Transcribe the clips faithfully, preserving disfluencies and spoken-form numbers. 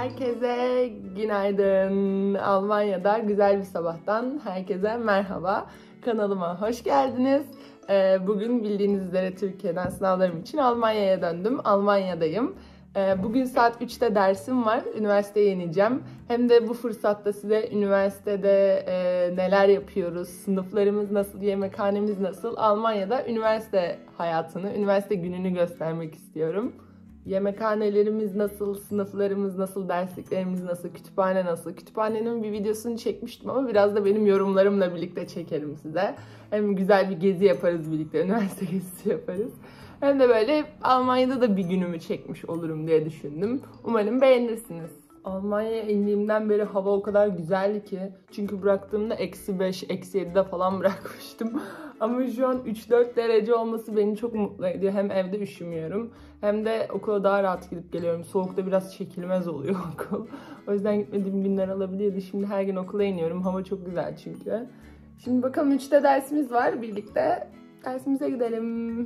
Herkese günaydın. Almanya'da güzel bir sabahtan herkese merhaba. Kanalıma hoş geldiniz. Bugün bildiğiniz üzere Türkiye'den sınavlarım için Almanya'ya döndüm. Almanya'dayım. Bugün saat üçte dersim var. Üniversiteye ineceğim. Hem de bu fırsatta size üniversitede neler yapıyoruz, sınıflarımız nasıl, yemekhanemiz nasıl, Almanya'da üniversite hayatını, üniversite gününü göstermek istiyorum. Yemekhanelerimiz nasıl, sınıflarımız nasıl, dersliklerimiz nasıl, kütüphane nasıl? Kütüphanenin bir videosunu çekmiştim ama biraz da benim yorumlarımla birlikte çekerim size. Hem güzel bir gezi yaparız birlikte, üniversite gezisi yaparız. Hem de böyle Almanya'da da bir günümü çekmiş olurum diye düşündüm. Umarım beğenirsiniz. Almanya'ya indiğimden beri hava o kadar güzeldi ki. Çünkü bıraktığımda eksi beş, eksi yedide falan bırakmıştım. Ama şu an üç dört derece olması beni çok mutlu ediyor. Hem evde üşümüyorum hem de okula daha rahat gidip geliyorum. Soğukta biraz çekilmez oluyor okul. O yüzden gitmediğim günler olabiliyordu. Şimdi her gün okula iniyorum. Hava çok güzel çünkü. Şimdi bakalım üçte dersimiz var. Birlikte dersimize gidelim.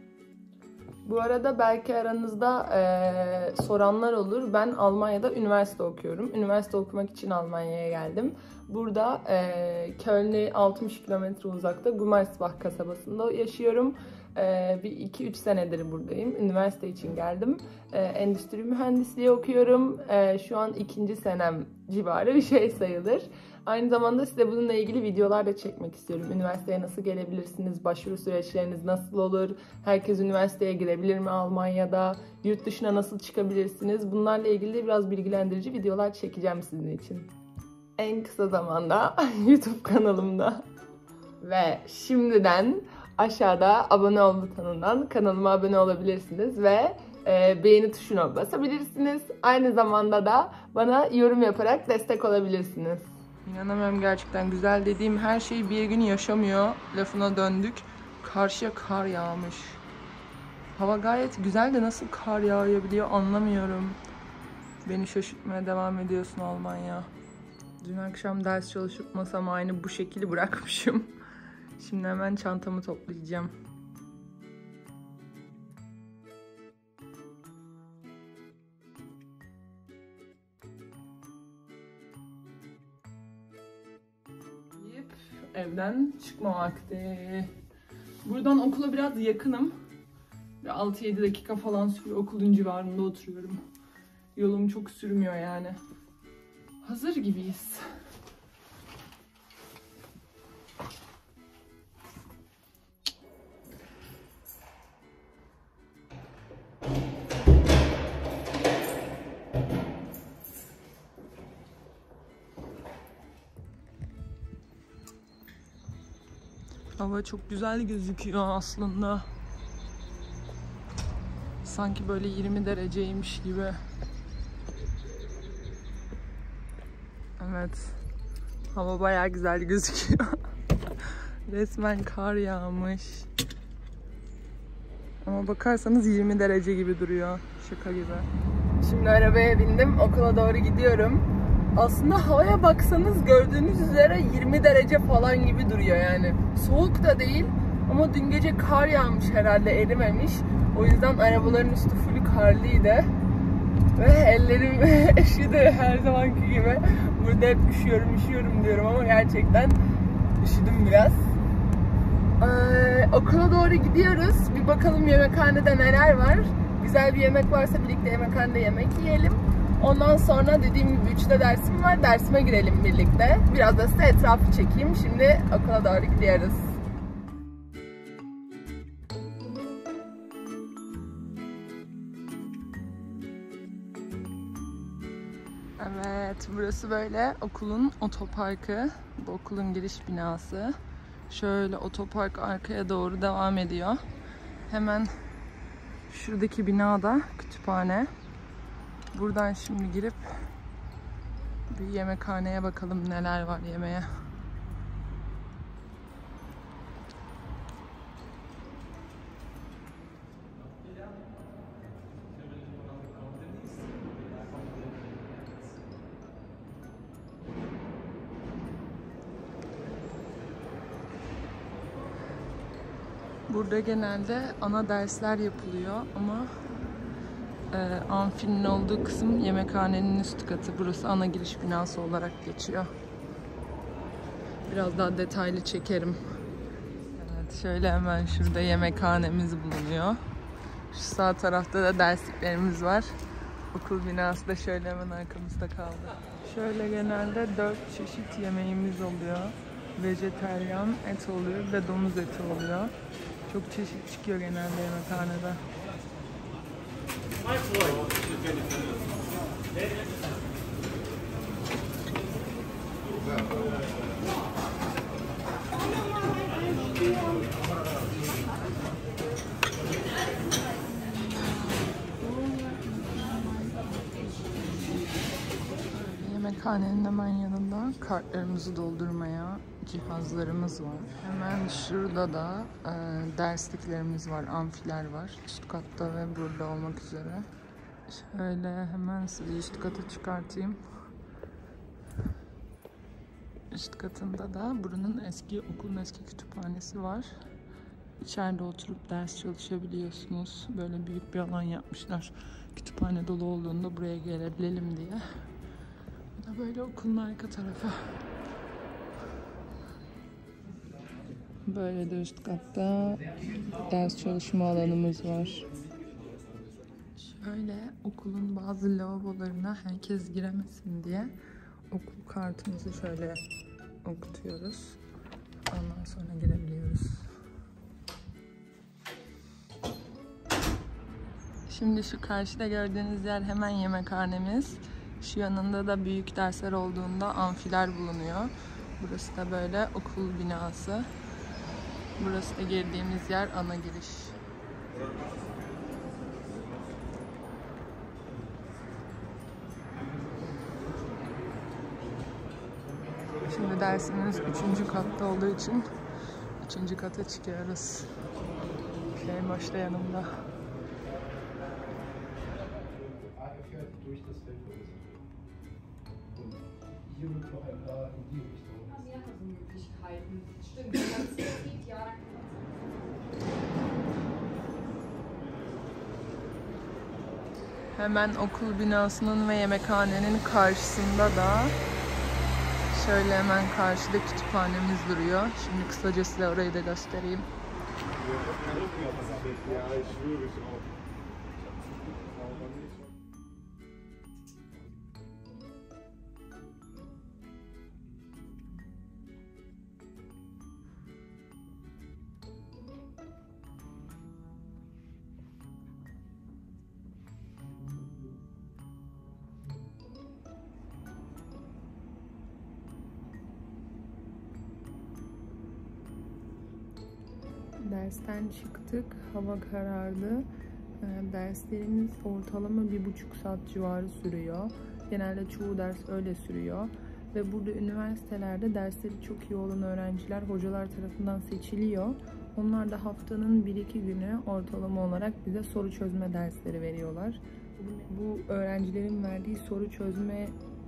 Bu arada belki aranızda e, soranlar olur. Ben Almanya'da üniversite okuyorum. Üniversite okumak için Almanya'ya geldim. Burada e, Köln'e altmış kilometre uzakta Gummersbach kasabasında yaşıyorum. E, bir iki üç senedir buradayım. Üniversite için geldim. E, endüstri mühendisliği okuyorum. E, şu an ikinci senem civarı bir şey sayılır. Aynı zamanda size bununla ilgili videolar da çekmek istiyorum. Üniversiteye nasıl gelebilirsiniz? Başvuru süreçleriniz nasıl olur? Herkes üniversiteye girebilir mi Almanya'da? Yurt dışına nasıl çıkabilirsiniz? Bunlarla ilgili biraz bilgilendirici videolar çekeceğim sizin için. En kısa zamanda YouTube kanalımda. Ve şimdiden aşağıda abone ol butonundan kanalıma abone olabilirsiniz ve e, beğeni tuşuna basabilirsiniz. Aynı zamanda da bana yorum yaparak destek olabilirsiniz. İnanamıyorum, gerçekten güzel dediğim her şey bir gün yaşamıyor lafına döndük. Karşıya kar yağmış. Hava gayet güzel de nasıl kar yağabiliyor anlamıyorum. Beni şaşırtmaya devam ediyorsun Almanya. Dün akşam ders çalışıp masamı aynı bu şekilde bırakmışım. Şimdi hemen çantamı toplayacağım. Evden çıkma vakti. Buradan okula biraz yakınım. altı yedi dakika falan sürüyor. Okulun civarında oturuyorum. Yolum çok sürmüyor yani. Hazır gibiyiz. Hava çok güzel gözüküyor aslında. Sanki böyle yirmi dereceymiş gibi. Evet. Hava bayağı güzel gözüküyor. Resmen kar yağmış. Ama bakarsanız yirmi derece gibi duruyor. Şaka gibi. Şimdi arabaya bindim. Okula doğru gidiyorum. Aslında havaya baksanız gördüğünüz üzere yirmi derece falan gibi duruyor yani. Soğuk da değil ama dün gece kar yağmış herhalde, erimemiş. O yüzden arabaların üstü full karlıydı. Ve ellerim üşüdü her zamanki gibi. Burada hep üşüyorum üşüyorum diyorum ama gerçekten üşüdüm biraz. Ee, okula doğru gidiyoruz. Bir bakalım yemekhanede neler var. Güzel bir yemek varsa birlikte yemekhanede yemek yiyelim. Ondan sonra dediğim gibi üçte dersim var. Dersime girelim birlikte. Biraz da size etrafı çekeyim. Şimdi okula doğru gidiyoruz. Evet, burası böyle okulun otoparkı. Bu okulun giriş binası. Şöyle otopark arkaya doğru devam ediyor. Hemen şuradaki binada kütüphane. Buradan şimdi girip bir yemekhaneye bakalım neler var yemeğe. Burada genelde ana dersler yapılıyor ama Ee, amfinin olduğu kısım yemekhanenin üst katı. Burası ana giriş binası olarak geçiyor. Biraz daha detaylı çekerim. Evet, şöyle hemen şurada yemekhanemiz bulunuyor. Şu sağ tarafta da dersliklerimiz var. Okul binası da şöyle hemen arkamızda kaldı. Şöyle genelde dört çeşit yemeğimiz oluyor. Vejetaryen et oluyor ve domuz eti oluyor. Çok çeşit çıkıyor genelde yemekhanede. Yemekhanenin hemen yanında kartlarımızı doldurmaya cihazlarımız var. Hemen şurada da e, dersliklerimiz var, amfiler var. Üst katta ve burada olmak üzere. Şöyle hemen sizi üst kata çıkartayım. Üst katında da buranın eski, okulun eski kütüphanesi var. İçeride oturup ders çalışabiliyorsunuz. Böyle büyük bir alan yapmışlar. Kütüphane dolu olduğunda buraya gelebilelim diye. Bu da böyle okulun arka tarafı. Böyle de üst katta ders çalışma alanımız var. Şöyle okulun bazı lavabolarına herkes giremesin diye okul kartımızı şöyle okutuyoruz. Ondan sonra girebiliyoruz. Şimdi şu karşıda gördüğünüz yer hemen yemekhanemiz. Şu yanında da büyük dersler olduğunda amfiler bulunuyor. Burası da böyle okul binası. Burası da girdiğimiz yer ana giriş. Şimdi dersimiz üçüncü katta olduğu için üçüncü kata çıkıyoruz. Şey başta yanımda. Hemen okul binasının ve yemekhanenin karşısında da şöyle hemen karşıda kütüphanemiz duruyor. Şimdi kısaca size orayı da göstereyim. Dersten çıktık, hava karardı. Derslerimiz ortalama bir buçuk saat civarı sürüyor. Genelde çoğu ders öyle sürüyor. Ve burada üniversitelerde dersleri çok iyi olan öğrenciler hocalar tarafından seçiliyor. Onlar da haftanın bir iki günü ortalama olarak bize soru çözme dersleri veriyorlar. Bu öğrencilerin verdiği soru çözme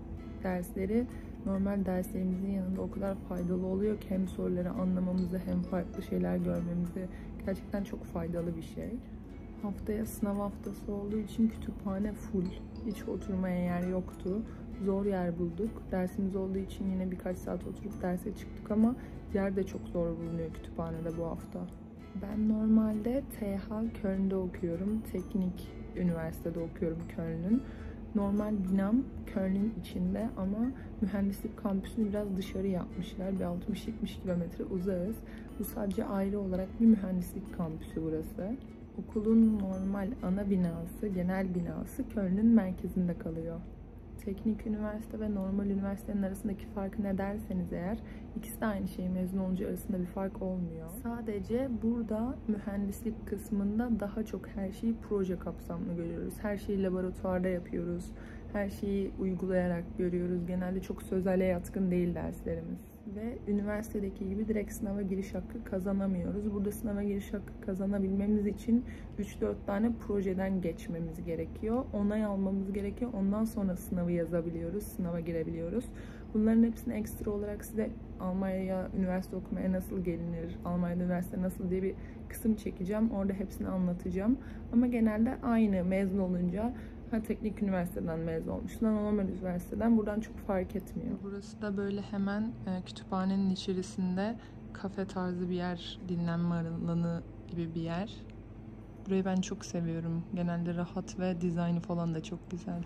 dersleri normal derslerimizin yanında o kadar faydalı oluyor ki hem soruları anlamamızı hem farklı şeyler görmemizi gerçekten çok faydalı bir şey. Haftaya sınav haftası olduğu için kütüphane full. Hiç oturmaya yer yoktu. Zor yer bulduk. Dersimiz olduğu için yine birkaç saat oturup derse çıktık ama yer de çok zor bulunuyor kütüphanede bu hafta. Ben normalde T H Köln'de okuyorum. Teknik üniversitede okuyorum Köln'ün. Normal binam Köln'ün içinde ama mühendislik kampüsünü biraz dışarı yapmışlar. Bir altmış yetmiş kilometre uzağız. Bu sadece ayrı olarak bir mühendislik kampüsü burası. Okulun normal ana binası, genel binası Köln'ün merkezinde kalıyor. Teknik üniversite ve normal üniversitenin arasındaki fark ne derseniz eğer, ikisi de aynı şey, mezun olunca arasında bir fark olmuyor. Sadece burada mühendislik kısmında daha çok her şeyi proje kapsamlı görüyoruz. Her şeyi laboratuvarda yapıyoruz. Her şeyi uygulayarak görüyoruz. Genelde çok sözele yatkın değil derslerimiz. Ve üniversitedeki gibi direkt sınava giriş hakkı kazanamıyoruz. Burada sınava giriş hakkı kazanabilmemiz için üç dört tane projeden geçmemiz gerekiyor. Onay almamız gerekiyor. Ondan sonra sınavı yazabiliyoruz, sınava girebiliyoruz. Bunların hepsini ekstra olarak size Almanya'ya üniversite okumaya nasıl gelinir, Almanya'da üniversite nasıl diye bir kısım çekeceğim. Orada hepsini anlatacağım. Ama genelde aynı mezun olunca ha teknik üniversiteden mezun olmuşsun, normal üniversiteden buradan çok fark etmiyor. Burası da böyle hemen e, kütüphanenin içerisinde kafe tarzı bir yer, dinlenme alanı gibi bir yer. Burayı ben çok seviyorum. Genelde rahat ve dizaynı falan da çok güzel.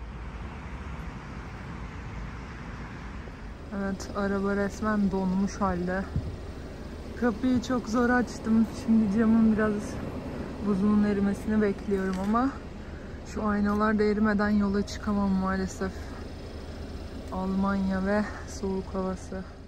Evet, araba resmen donmuş halde. Kapıyı çok zor açtım. Şimdi camın biraz buzunun erimesini bekliyorum ama şu aynalar da erimeden yola çıkamam maalesef. Almanya ve soğuk havası.